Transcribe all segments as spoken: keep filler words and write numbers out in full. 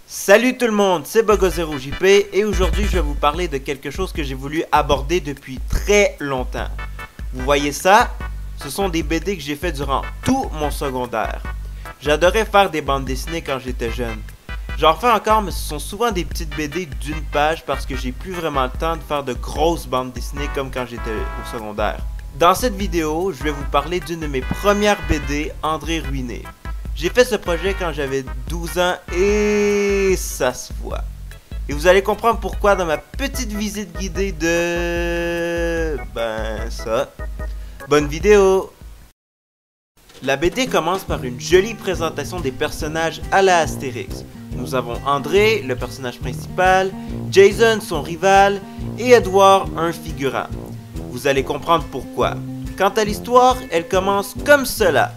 Salut tout le monde, c'est Bogozero J P et aujourd'hui je vais vous parler de quelque chose que j'ai voulu aborder depuis très longtemps. Vous voyez ça? Ce sont des B D que j'ai fait durant tout mon secondaire. J'adorais faire des bandes dessinées quand j'étais jeune. J'en fais encore, mais ce sont souvent des petites B D d'une page parce que j'ai plus vraiment le temps de faire de grosses bandes dessinées comme quand j'étais au secondaire. Dans cette vidéo, je vais vous parler d'une de mes premières B D, André Ruiné. J'ai fait ce projet quand j'avais douze ans et ça se voit. Et vous allez comprendre pourquoi dans ma petite visite guidée de... Ben ça. Bonne vidéo! La B D commence par une jolie présentation des personnages à la Astérix. Nous avons André, le personnage principal, Jason, son rival, et Edouard, un figurant. Vous allez comprendre pourquoi. Quant à l'histoire, elle commence comme cela.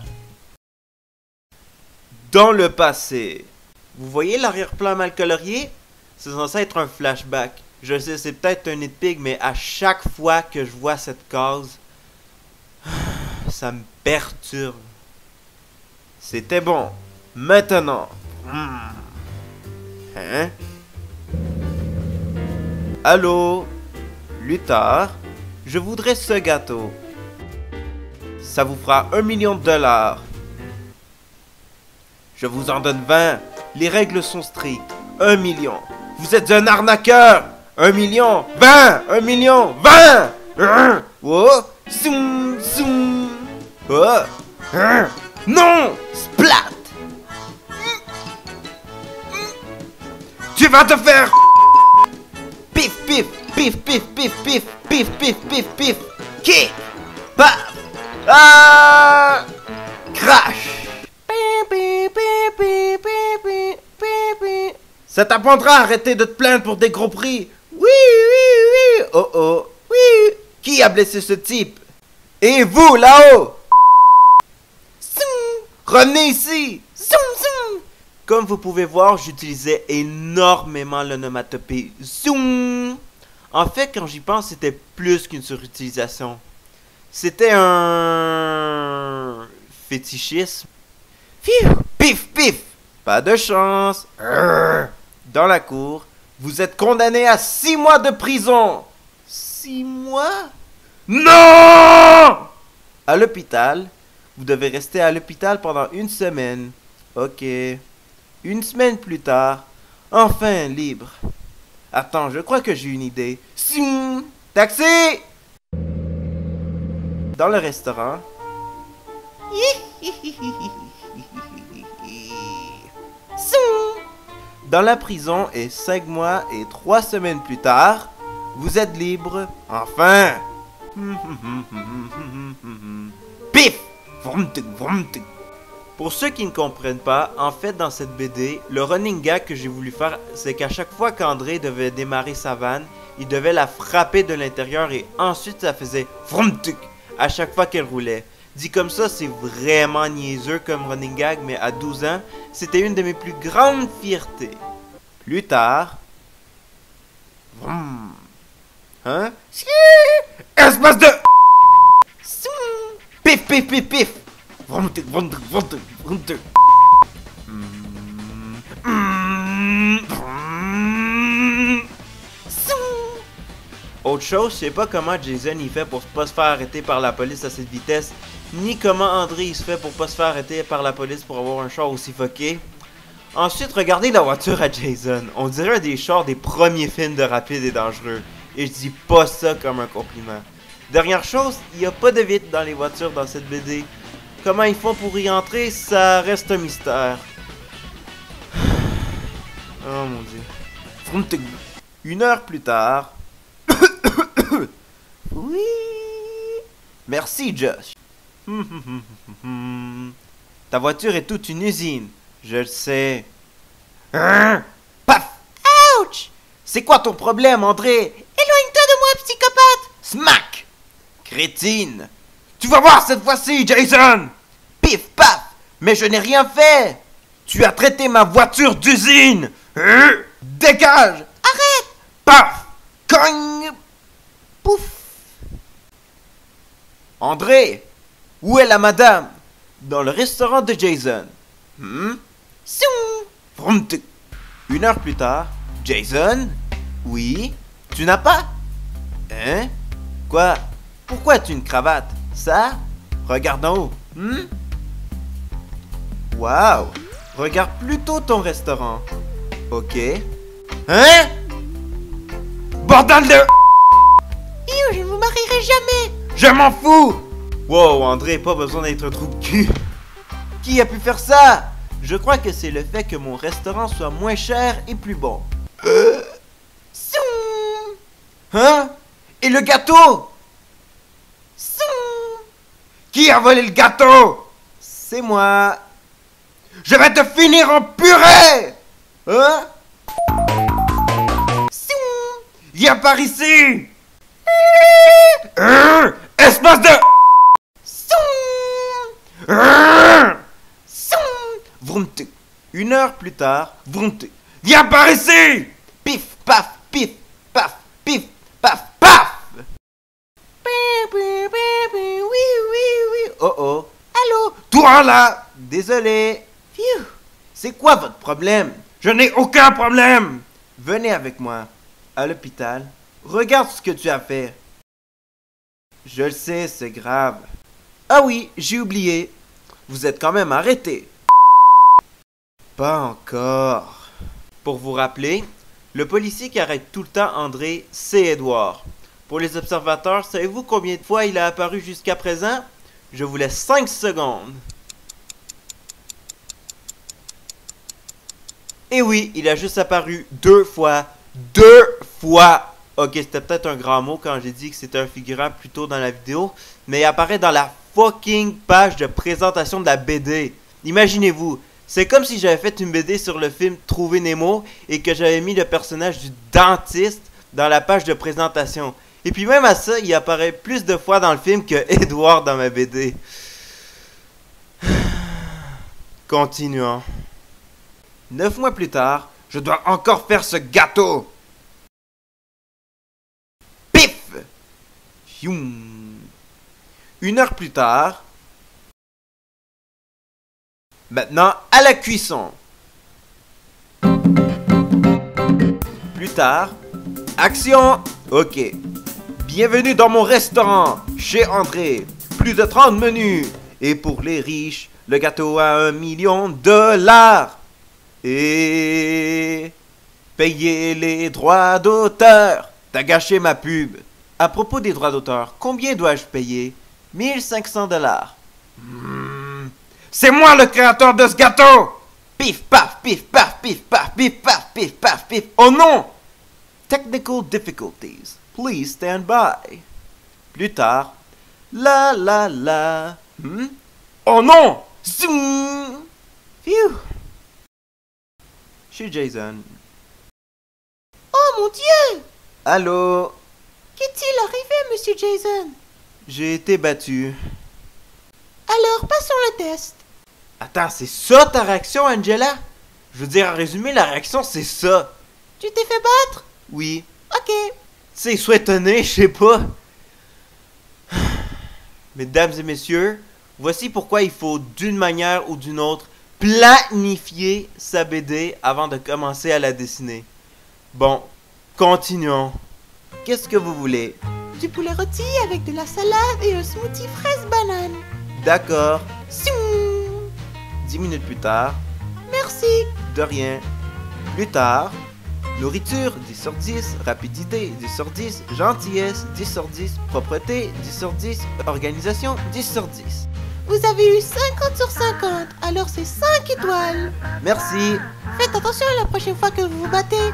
Dans le passé. Vous voyez l'arrière-plan mal colorié? C'est censé être un flashback. Je sais, c'est peut-être un nitpick, mais à chaque fois que je vois cette case, ça me perturbe. C'était bon. Maintenant. Hein? Allô? Luthor? Je voudrais ce gâteau. Ça vous fera un million de dollars. Je vous en donne vingt. Les règles sont strictes. Un million. Vous êtes un arnaqueur. Un million. Vingt. Un million. Vingt. Hein? Oh. Zoom. Zoom. Oh. Hein? Non. Splat. Tu vas te faire. Pif, pif, pif, pif, pif, pif, pif, pif, pif, pif. Kick. Paf. Ah. Crash. Ça t'apprendra à arrêter de te plaindre pour des gros prix. Oui, oui, oui. Oh, oh, oui. Qui a blessé ce type? Et vous, là-haut? Revenez ici. Comme vous pouvez voir, j'utilisais énormément l'onomatopée zoom. En fait, quand j'y pense, c'était plus qu'une surutilisation. C'était un fétichisme. Pif, pif. Pas de chance. Dans la cour, vous êtes condamné à six mois de prison. Six mois? Non! À l'hôpital, vous devez rester à l'hôpital pendant une semaine. Ok. Une semaine plus tard, enfin libre. Attends, je crois que j'ai une idée. Sim! Taxi! Dans le restaurant. Dans la prison et cinq mois et trois semaines plus tard, vous êtes libre, enfin. Pif! Pour ceux qui ne comprennent pas, en fait dans cette B D, le running gag que j'ai voulu faire, c'est qu'à chaque fois qu'André devait démarrer sa vanne, il devait la frapper de l'intérieur et ensuite ça faisait à chaque fois qu'elle roulait. Dit comme ça, c'est vraiment niaiseux comme running gag, mais à douze ans, c'était une de mes plus grandes fiertés. Plus tard... Vroom. Hein? Espace de... Pif, pif, pif, pif. Autre chose, je sais pas comment Jason il fait pour pas se faire arrêter par la police à cette vitesse, ni comment André il se fait pour pas se faire arrêter par la police pour avoir un char aussi fucké. Ensuite, regardez la voiture à Jason. On dirait un des chars des premiers films de Rapide et Dangereux. Et je dis pas ça comme un compliment. Dernière chose, il n'y a pas de vitre dans les voitures dans cette B D. Comment ils font pour y entrer, ça reste un mystère. Oh mon dieu. Une heure plus tard... Oui. Merci, Josh. Ta voiture est toute une usine. Je le sais. Hein? Paf! Ouch! C'est quoi ton problème, André? Éloigne-toi de moi, psychopathe! Smack! Crétine! Tu vas voir cette fois-ci, Jason! Pif, paf! Mais je n'ai rien fait! Tu as traité ma voiture d'usine! Hein? Dégage! Arrête! Paf! Cogne! Pouf! André! Où est la madame? Dans le restaurant de Jason. Hmm? Une heure plus tard. Jason? Oui? Tu n'as pas? Hein? Quoi? Pourquoi as-tu une cravate? Ça? Regarde en haut. Hmm? Wow! Regarde plutôt ton restaurant. Ok. Hein? Bordel de... Je ne vous marierai jamais! Je m'en fous! Wow, André, pas besoin d'être un trou de cul. Qui a pu faire ça? Je crois que c'est le fait que mon restaurant soit moins cher et plus bon. Euh... Hein? Et le gâteau? Qui a volé le gâteau? C'est moi. Je vais te finir en purée! Hein? Viens par ici! Euh, Espace de... Euh, Vroomte. Une heure plus tard, Vroomte. Viens par ici! Pif, paf, pif, paf, pif, paf, paf! Oui, oui, oui. Oh oh. Allô? Toi là! Désolé. Phew. C'est quoi votre problème? Je n'ai aucun problème! Venez avec moi à l'hôpital. Regarde ce que tu as fait. Je le sais, c'est grave. Ah oui, j'ai oublié. Vous êtes quand même arrêté. Pas encore. Pour vous rappeler, le policier qui arrête tout le temps André, c'est Edouard. Pour les observateurs, savez-vous combien de fois il a apparu jusqu'à présent? Je vous laisse cinq secondes. Et oui, il a juste apparu deux fois. Deux fois! Ok, c'était peut-être un grand mot quand j'ai dit que c'était un figurant plus tôt dans la vidéo, mais il apparaît dans la fucking page de présentation de la B D. Imaginez-vous, c'est comme si j'avais fait une B D sur le film Trouver Nemo et que j'avais mis le personnage du dentiste dans la page de présentation. Et puis même à ça, il apparaît plus de fois dans le film que Edouard dans ma B D. Continuons. Neuf mois plus tard, je dois encore faire ce gâteau. Pif! Fioum. Une heure plus tard. Maintenant, à la cuisson. Plus tard. Action! Ok. Bienvenue dans mon restaurant, chez André. Plus de trente menus. Et pour les riches, le gâteau à un million de dollars. Et... payer les droits d'auteur. T'as gâché ma pub. À propos des droits d'auteur, combien dois-je payer? mille cinq cents dollars. Hmm. C'est moi le créateur de ce gâteau! Pif, paf, pif, paf, pif, paf, pif, paf, pif, paf, pif. Oh non! Technical difficulties. Please stand by. Plus tard. La la la. Hmm? Oh non! Zoom! Phew! Je suis Jason. Oh mon Dieu! Allô? Qu'est-il arrivé, monsieur Jason? J'ai été battu. Alors, passons le test. Attends, c'est ça ta réaction, Angela? Je veux dire, en résumé, la réaction, c'est ça. Tu t'es fait battre? Oui. Ok. Tu sais, sois étonné, je sais pas. Mesdames et messieurs, voici pourquoi il faut, d'une manière ou d'une autre, planifier sa B D avant de commencer à la dessiner. Bon, continuons. Qu'est-ce que vous voulez? Du poulet rôti avec de la salade et un smoothie fraise banane. D'accord. Zoom. Dix minutes plus tard. Merci. De rien. Plus tard. Nourriture, dix sur dix. Rapidité, dix sur dix. Gentillesse, dix sur dix. Propreté, dix sur dix. Organisation, dix sur dix. Vous avez eu cinquante sur cinquante, alors c'est cinq étoiles. Merci. Faites attention la prochaine fois que vous vous battez.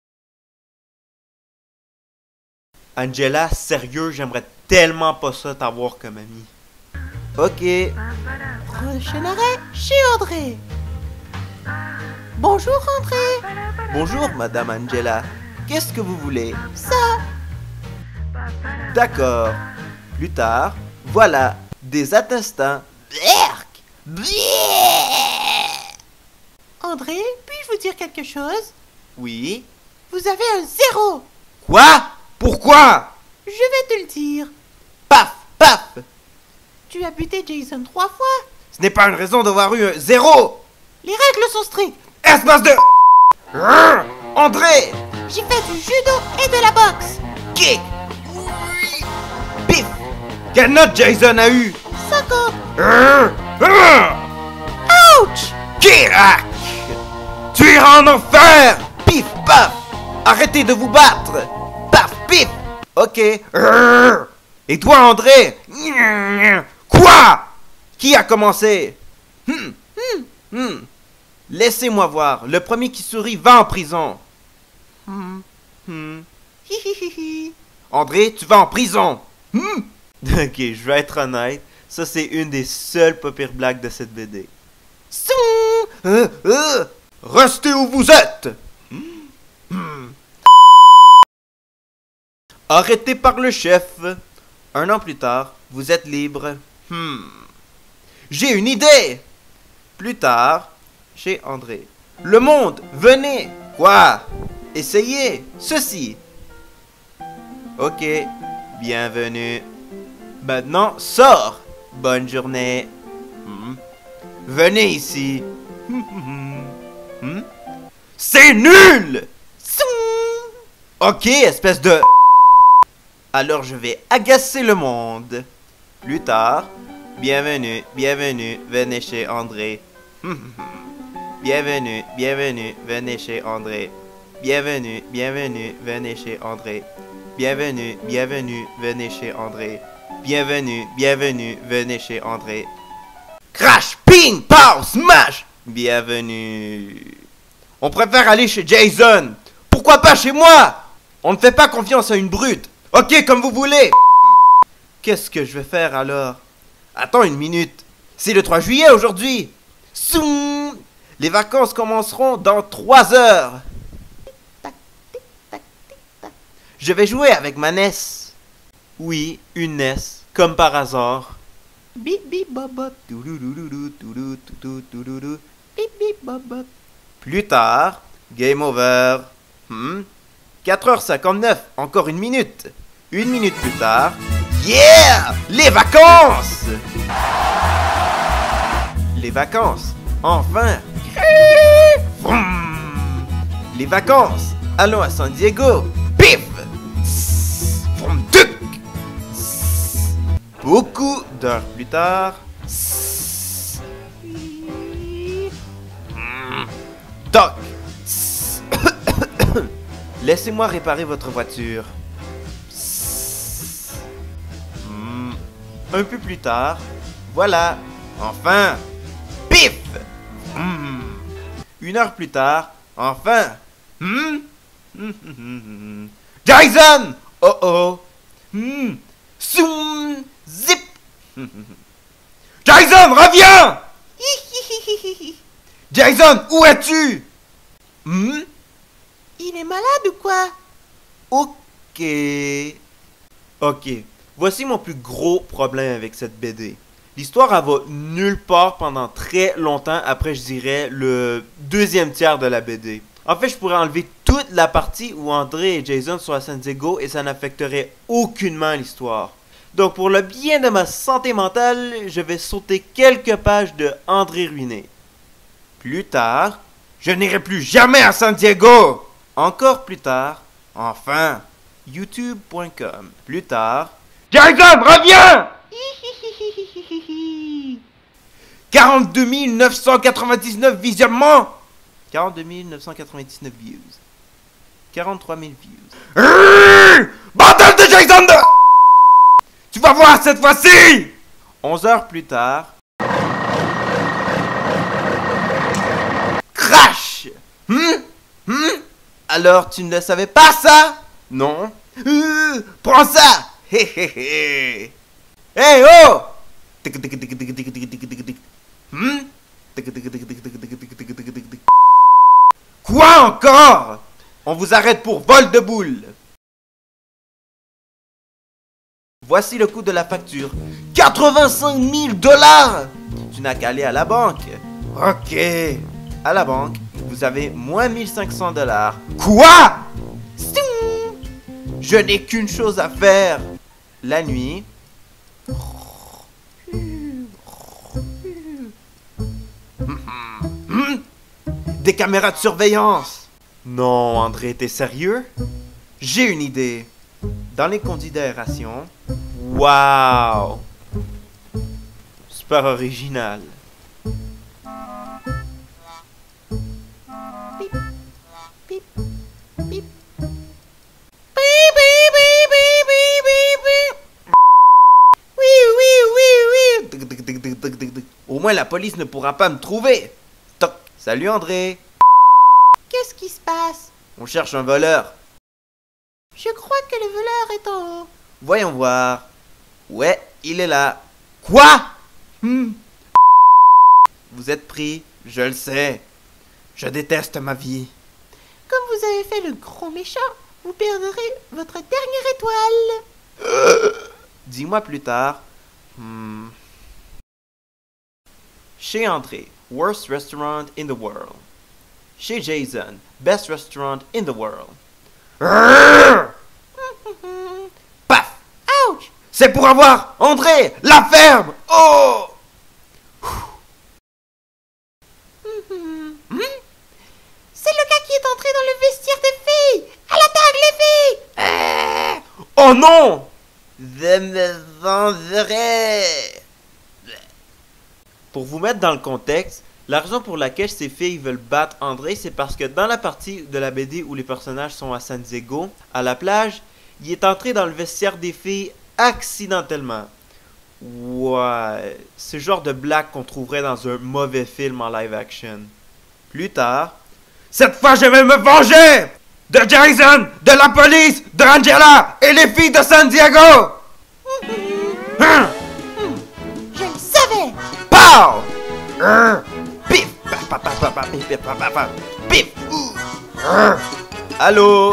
Angela, sérieux, j'aimerais tellement pas ça t'avoir comme ami. Ok. Prochain arrêt chez André. Bonjour André. Bonjour, Madame Angela. Qu'est-ce que vous voulez? Ça. D'accord. Plus tard, voilà, des attestants. Berk. André, puis-je vous dire quelque chose? Oui. Vous avez un zéro. Quoi? Pourquoi? Je vais te le dire. Paf, paf. Tu as buté Jason trois fois. Ce n'est pas une raison d'avoir eu un zéro. Les règles sont strictes. Espace de... André! J'ai fait du judo et de la boxe. Kick! Oui! Pif! Quelle note Jason a eu? cinquante. Euh, euh, Ouch! Kirak! Tu iras en enfer! Pif, paf! Arrêtez de vous battre! Paf, pif! Ok. Euh, Et toi, André? Quoi? Qui a commencé? Hmm, hmm, hmm. Laissez-moi voir. Le premier qui sourit va en prison. Hmm, hmm. Hi, hi, hi, hi. André, tu vas en prison. Hmm. Ok, je vais être honnête. Ça, c'est une des seules pas pires blagues de cette B D. Soum. Euh, euh. Restez où vous êtes. Hmm. Hmm. Arrêté par le chef. Un an plus tard, vous êtes libre. Hmm. J'ai une idée. Plus tard, chez André. Le monde, venez. Quoi? Essayez ceci. Ok, bienvenue. Maintenant, sors. Bonne journée. Hmm. Venez ici. Hmm. C'est nul. Ok, espèce de... Alors je vais agacer le monde. Plus tard, bienvenue, bienvenue, venez chez André. Bienvenue, bienvenue, venez chez André. Bienvenue, bienvenue, venez chez André. Bienvenue, bienvenue, venez chez André. Bienvenue, bienvenue, venez chez André. Crash, ping, pow, smash. Bienvenue. On préfère aller chez Jason. Pourquoi pas chez moi? On ne fait pas confiance à une brute. Ok, comme vous voulez. Qu'est-ce que je vais faire alors? Attends une minute. C'est le trois juillet aujourd'hui. Soum. Les vacances commenceront dans trois heures. Je vais jouer avec ma N E S. Oui, une N E S, comme par hasard. Bip bip bop bop. Touloulouloulou, toulou, toutou, touloulou. Bip bip bop bop. Plus tard, game over. Hmm? quatre heures cinquante-neuf, encore une minute. Une minute plus tard, yeah! Les vacances! Les vacances, enfin! Vroom! Les vacances, allons à San Diego! Pif! Vroom, tuc! Beaucoup d'heures plus tard, toc! Laissez-moi réparer votre voiture. Hmm. Un peu plus tard, voilà, enfin, pif. Hmm. Une heure plus tard, enfin, hmm. Jason, oh oh, hmm. Soum, zip. Jason, reviens. Jason, où es-tu? Hmm. Il est malade ou quoi? Ok. Ok. Voici mon plus gros problème avec cette B D. L'histoire, elle va nulle part pendant très longtemps après, je dirais, le deuxième tiers de la B D. En fait, je pourrais enlever toute la partie où André et Jason sont à San Diego et ça n'affecterait aucunement l'histoire. Donc, pour le bien de ma santé mentale, je vais sauter quelques pages de André ruiné. Plus tard, je n'irai plus jamais à San Diego! Encore plus tard, enfin, youtube point com. Plus tard, Jason, reviens! quarante-deux mille neuf cent quatre-vingt-dix-neuf visionnements! quarante-deux mille neuf cent quatre-vingt-dix-neuf views. quarante-trois mille views. Rrrr, bordel de Jason de... Tu vas voir cette fois-ci! onze heures plus tard, crash! Hmm? Hmm? Alors, tu ne le savais pas, ça? Non? Euh, prends ça! Hé hé hé! Hey, oh! Hmm? Quoi encore? On vous arrête pour vol de boule. Voici le coût de la facture. quatre-vingt-cinq mille dollars! Tu n'as qu'à aller à la banque. Ok. À la banque, vous avez moins mille cinq cents dollars. Quoi? Je n'ai qu'une chose à faire. La nuit. Des caméras de surveillance. Non, André, t'es sérieux? J'ai une idée. Dans les considérations... Wow! Super original. Bip, bip, bip. Bip, bip, bip, bip, bip, bip, bip. Oui, oui, oui, oui. Tic, tic, tic, tic, tic, tic, tic. Au moins la police ne pourra pas me trouver. Toc. Salut André. Qu'est-ce qui se passe? On cherche un voleur. Je crois que le voleur est en haut. Voyons voir. Ouais, il est là. Quoi? Hmm. Vous êtes pris, je le sais. Je déteste ma vie. Comme vous avez fait le gros méchant, vous perdrez votre dernière étoile. Dis-moi plus tard. Hmm. Chez André, worst restaurant in the world. Chez Jason, best restaurant in the world. Paf! Ouch! C'est pour avoir André, la ferme! Oh! C'est le gars qui est entré dans le vestiaire des filles. À l'attaque, les filles! Oh non! Je me vengerai! Pour vous mettre dans le contexte, la raison pour laquelle ces filles veulent battre André, c'est parce que dans la partie de la B D où les personnages sont à San Diego, à la plage, il est entré dans le vestiaire des filles accidentellement. Ouais, c'est le genre de blague qu'on trouverait dans un mauvais film en live action. Plus tard, cette fois je vais me venger de Jason, de la police, de Angela et les filles de San Diego! Hein? Je le savais! Pow! Hein? Pif! Paf, paf, paf, paf, paf, pif, pif, paf, paf, paf. Pif! Ouh! Hein? Allô?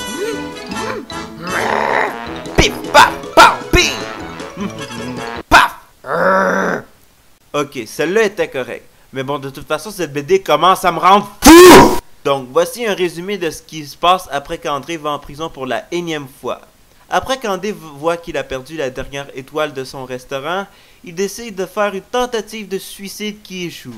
Pif! Paf! Pow! Pif! Paf! Hein? Ok, celle-là était correcte. Mais bon, de toute façon, cette B D commence à me rendre fou! Donc, voici un résumé de ce qui se passe après qu'André va en prison pour la énième fois. Après qu'André voit qu'il a perdu la dernière étoile de son restaurant, il décide de faire une tentative de suicide qui échoue.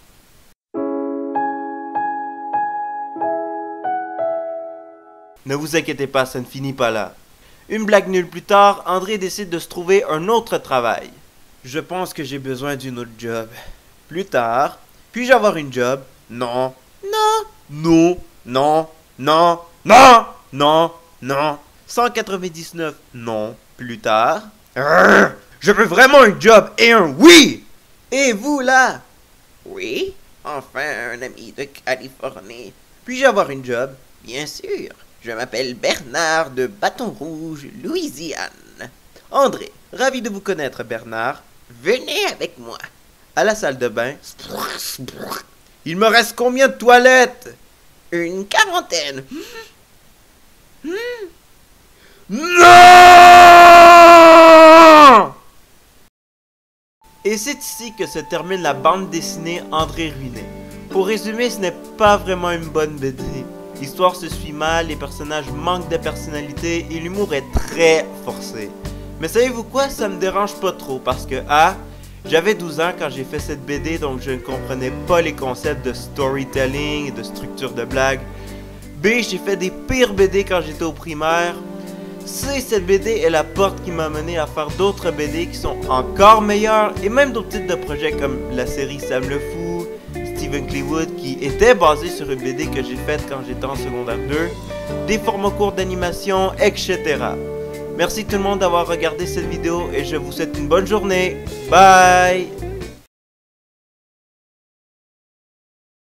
Ne vous inquiétez pas, ça ne finit pas là. Une blague nulle plus tard, André décide de se trouver un autre travail. Je pense que j'ai besoin d'une autre job. Plus tard, puis-je avoir une job? Non. Non! Non, non, non, non, non, non. cent quatre-vingt-dix-neuf, non. Plus tard. Arrgh, je veux vraiment un job et un oui! Et vous là? Oui, enfin un ami de Californie. Puis-je avoir une job? Bien sûr. Je m'appelle Bernard de Bâton Rouge, Louisiane. André, ravi de vous connaître, Bernard. Venez avec moi. À la salle de bain. Il me reste combien de toilettes? Une quarantaine. Non! Et c'est ici que se termine la bande dessinée André Ruiné. Pour résumer, ce n'est pas vraiment une bonne B D. L'histoire se suit mal, les personnages manquent de personnalité et l'humour est très forcé. Mais savez-vous quoi? Ça me dérange pas trop parce que A. J'avais douze ans quand j'ai fait cette B D, donc je ne comprenais pas les concepts de storytelling et de structure de blague. B. J'ai fait des pires B D quand j'étais au primaire. C. Cette B D est la porte qui m'a mené à faire d'autres B D qui sont encore meilleures et même d'autres types de projets comme la série Sam le Fou, Stephen Cleawood qui était basé sur une B D que j'ai faite quand j'étais en secondaire deux, des formats courts d'animation, et cetera. Merci tout le monde d'avoir regardé cette vidéo et je vous souhaite une bonne journée. Bye!